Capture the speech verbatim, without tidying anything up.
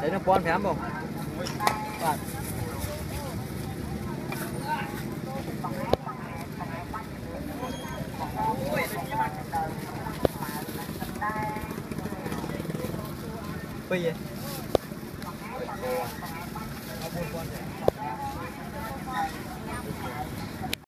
Đấy nó con phải không? Bạn. Bây giờ.